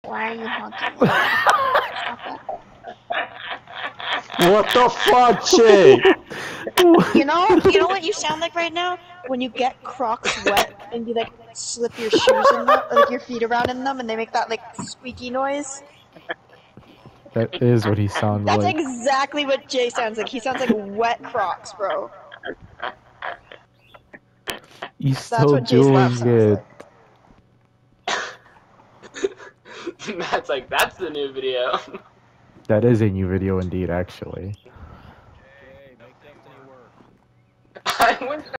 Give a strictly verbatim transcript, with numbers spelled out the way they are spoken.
Why are you honking? Stop What the fuck, Jay? that. You know, you know what you sound like right now? When you get Crocs wet and you like slip your shoes in them, like your feet around in them, and they make that like squeaky noise. That is what he sounds That's like. exactly what Jay sounds like. He sounds like wet Crocs, bro. He's That's still what Jay's laugh doing sounds it. like. Matt's like, that's the new video. That is a new video indeed, actually. Okay, make destiny work. I went